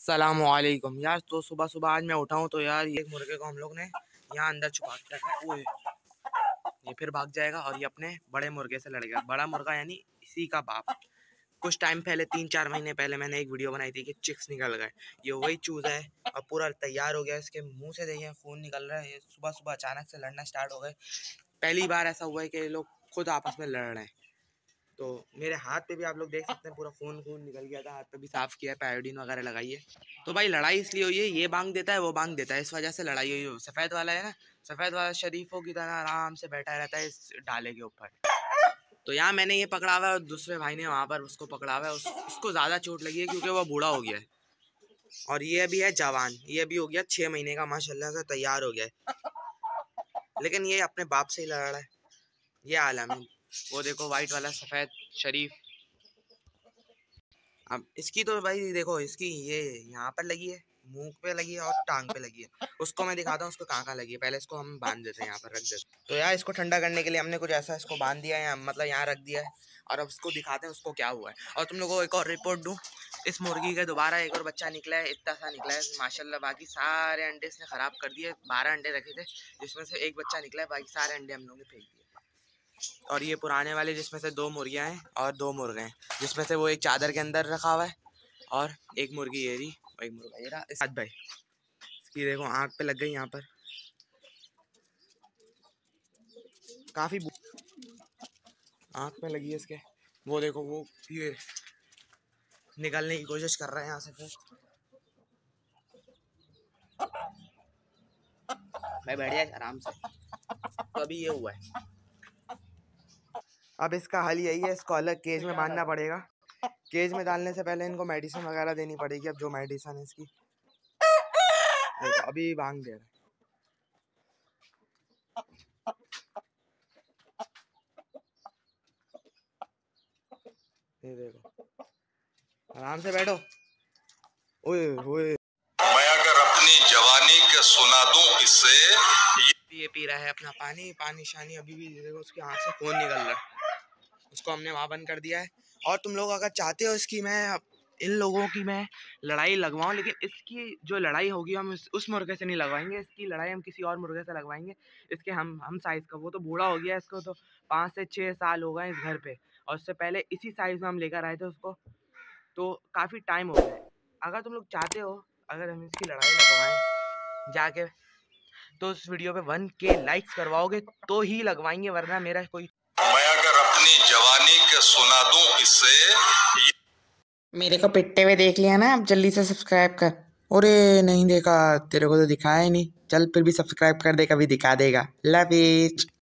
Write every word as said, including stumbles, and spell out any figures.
अस्सलामुअलैकुम यार। तो सुबह सुबह आज मैं उठा हूँ तो यार ये मुर्गे को हम लोग ने यहाँ अंदर छुपा के रखा है। ओए ये फिर भाग जाएगा और ये अपने बड़े मुर्गे से लड़ेगा। बड़ा मुर्गा यानी इसी का बाप। कुछ टाइम पहले तीन चार महीने पहले मैंने एक वीडियो बनाई थी कि चिक्स निकल गए। ये वही चूजा है और पूरा तैयार हो गया। इसके मुंह से देखिए खून निकल रहा है। ये सुबह सुबह अचानक से लड़ना स्टार्ट हो गए। पहली बार ऐसा हुआ है कि ये लोग खुद आपस में लड़ रहे हैं। तो मेरे हाथ पे भी आप लोग देख सकते हैं पूरा खून खून निकल गया था। हाथ पे भी साफ किया है, पैयोडीन वगैरह लगाई है। तो भाई लड़ाई इसलिए हुई है, ये बांग देता है वो बांग देता है, इस वजह से लड़ाई हुई है। सफ़ेद वाला है ना, सफ़ेद वाला शरीफों की तरह आराम से बैठा रहता है इस डाले के ऊपर। तो यहाँ मैंने ये पकड़ा हुआ है और दूसरे भाई ने वहाँ पर उसको पकड़ा हुआ है। उस, उसको ज़्यादा चोट लगी है क्योंकि वो बूढ़ा हो गया है। और ये अभी है जवान, ये अभी हो गया छः महीने का, माशाल्लाह से तैयार हो गया है। लेकिन ये अपने बाप से ही लड़ रहा है। ये आलम है। वो देखो वाइट वाला सफ़ेद शरीफ। अब इसकी तो भाई देखो, इसकी ये यहाँ पर लगी है, मुंह पे लगी है और टांग पे लगी है। उसको मैं दिखाता हूँ उसको कहाँ कहाँ लगी है। पहले इसको हम बांध देते हैं, यहाँ पर रख देते हैं। तो यार इसको ठंडा करने के लिए हमने कुछ ऐसा इसको बांध दिया है, मतलब यहाँ रख दिया है। और अब उसको दिखाते हैं उसको क्या हुआ है। और तुम लोगों को एक और रिपोर्ट दूँ, इस मुर्गी का दोबारा एक और बच्चा निकला है। इतना सा निकला है माशाल्लाह। बाकी सारे अंडे इसने ख़राब कर दिए। बारह अंडे रखे थे जिसमें से एक बच्चा निकला है, बाकी सारे अंडे हम लोगों ने फेंक दिए। और ये पुराने वाले जिसमें से दो मुर्गियाँ हैं और दो मुर्गे हैं, जिसमें से वो एक चादर के अंदर रखा हुआ है और एक मुर्गी ये रही और एक मुर्गा ये रहा। साथ भाई इसकी देखो आँख पे लग गई, यहाँ पर काफ़ी आँख में लगी है इसके। वो देखो वो ये निकलने की कोशिश कर रहे हैं यहाँ से। फिर भाई बैठ जाए आराम से। तो अभी ये हुआ है। अब इसका हल यही है, इसको अलग केज में बांधना पड़ेगा। केज में डालने से पहले इनको मेडिसिन वगैरह देनी पड़ेगी। अब जो मेडिसिन है इसकी अभी बांध दे रहा है। ये देखो आराम से बैठो। ओए ओए मैं अगर अपनी जवानी के सुना दूं इससे। ये पी रहा है अपना पानी पानी शानी। अभी भी देखो उसकी आँख से खून निकल रहा है। उसको हमने वहाँ बंद कर दिया है। और तुम लोग अगर चाहते हो इसकी मैं इन लोगों की मैं लड़ाई लगवाऊँ, लेकिन इसकी जो लड़ाई होगी हम उस, उस मुर्गे से नहीं लगवाएंगे। इसकी लड़ाई हम किसी और मुर्गे से लगवाएंगे। इसके हम हम साइज़ का, वो तो बूढ़ा हो गया, इसको तो पाँच से छः साल हो गए इस घर पे। और उससे पहले इसी साइज़ में हम लेकर आए थे उसको, तो काफ़ी टाइम हो गया है। अगर तुम लोग चाहते हो अगर हम इसकी लड़ाई लगवाएँ जाके, तो उस वीडियो पे वन के लाइक्स करवाओगे तो ही लगवाएंगे, वरना मेरा कोई मैं अगर अपनी जवानी के सुना दूं इससे। मेरे को पिटते हुए देख लिया ना, अब जल्दी से सब्सक्राइब कर। अरे नहीं देखा, तेरे को तो दिखाया ही नहीं। चल फिर भी सब्सक्राइब कर दे, कभी दिखा देगा। Love it.